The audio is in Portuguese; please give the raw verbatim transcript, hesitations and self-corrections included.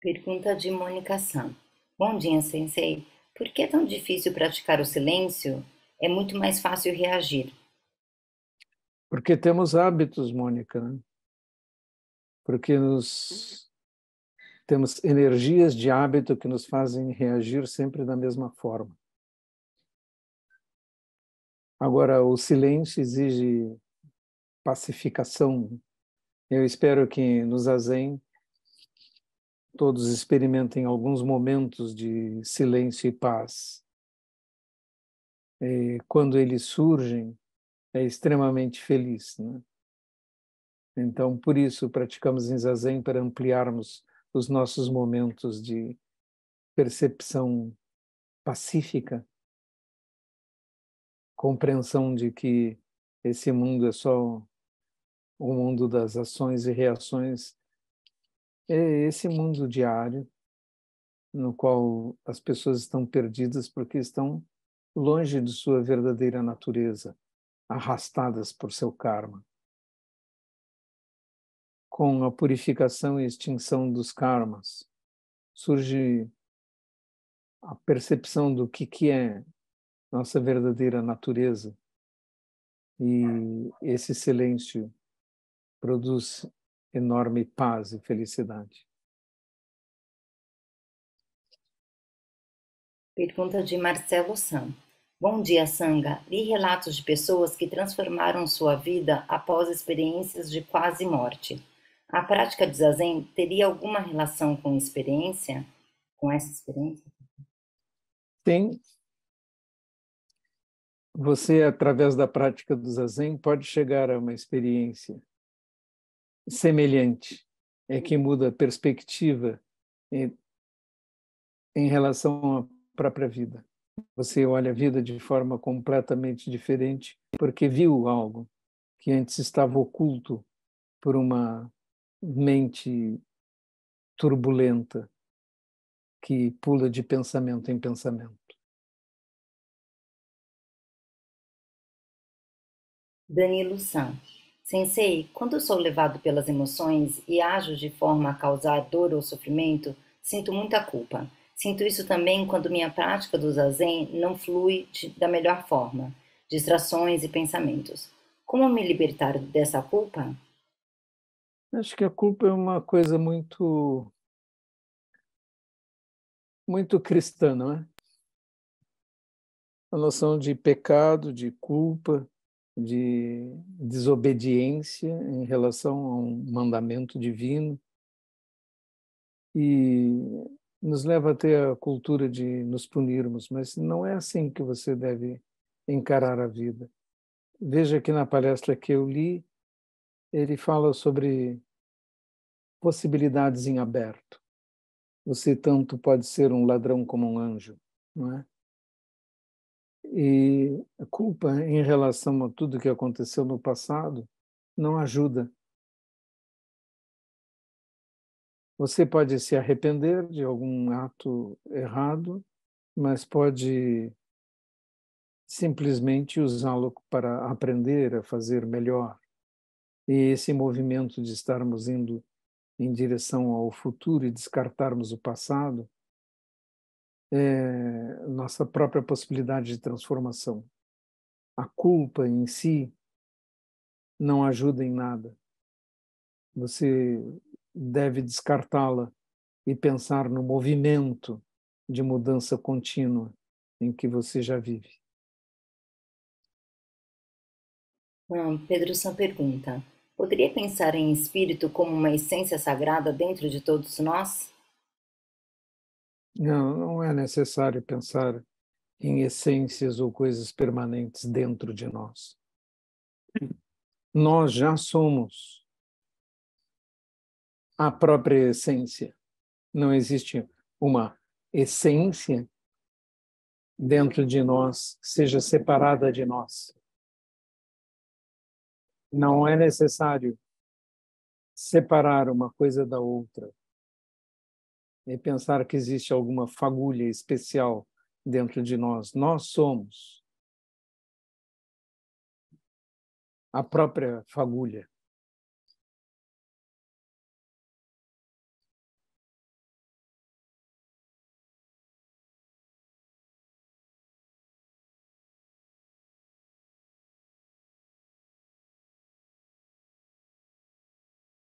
Pergunta de Mônica San. Bom dia, Sensei. Por que é tão difícil praticar o silêncio? É muito mais fácil reagir. Porque temos hábitos, Mônica, né? Porque nos, temos energias de hábito que nos fazem reagir sempre da mesma forma. Agora, o silêncio exige pacificação. Eu espero que no Zazen todos experimentem alguns momentos de silêncio e paz. E quando eles surgem, é extremamente feliz, né? Então, por isso, praticamos em Zazen para ampliarmos os nossos momentos de percepção pacífica, compreensão de que esse mundo é só o mundo das ações e reações, é esse mundo diário no qual as pessoas estão perdidas porque estão longe de sua verdadeira natureza, arrastadas por seu karma. Com a purificação e extinção dos karmas, surge a percepção do que, que é nossa verdadeira natureza, e esse silêncio produz enorme paz e felicidade. Pergunta de Marcelo San. Bom dia, Sangha. Li relatos de pessoas que transformaram sua vida após experiências de quase morte. A prática de Zazen teria alguma relação com experiência? Com essa experiência? Tem, você, através da prática do Zazen, pode chegar a uma experiência semelhante, é que muda a perspectiva em, em relação à própria vida. Você olha a vida de forma completamente diferente porque viu algo que antes estava oculto por uma mente turbulenta que pula de pensamento em pensamento. Danilo San. Sensei, quando sou levado pelas emoções e ajo de forma a causar dor ou sofrimento, sinto muita culpa. Sinto isso também quando minha prática do Zazen não flui de, da melhor forma, distrações e pensamentos. Como me libertar dessa culpa? Acho que a culpa é uma coisa muito, muito cristã, não é? A noção de pecado, de culpa, de desobediência em relação a um mandamento divino, e nos leva a ter a cultura de nos punirmos, mas não é assim que você deve encarar a vida. Veja que na palestra que eu li, ele fala sobre possibilidades em aberto. Você tanto pode ser um ladrão como um anjo, não é? E a culpa em relação a tudo que aconteceu no passado não ajuda. Você pode se arrepender de algum ato errado, mas pode simplesmente usá-lo para aprender a fazer melhor. E esse movimento de estarmos indo em direção ao futuro e descartarmos o passado é nossa própria possibilidade de transformação. A culpa em si não ajuda em nada. Você deve descartá-la e pensar no movimento de mudança contínua em que você já vive. Hum, Pedro San pergunta: poderia pensar em espírito como uma essência sagrada dentro de todos nós? Não, não é necessário pensar em essências ou coisas permanentes dentro de nós. Nós já somos a própria essência. Não existe uma essência dentro de nós que seja separada de nós. Não é necessário separar uma coisa da outra e pensar que existe alguma fagulha especial dentro de nós. Nós somos a própria fagulha.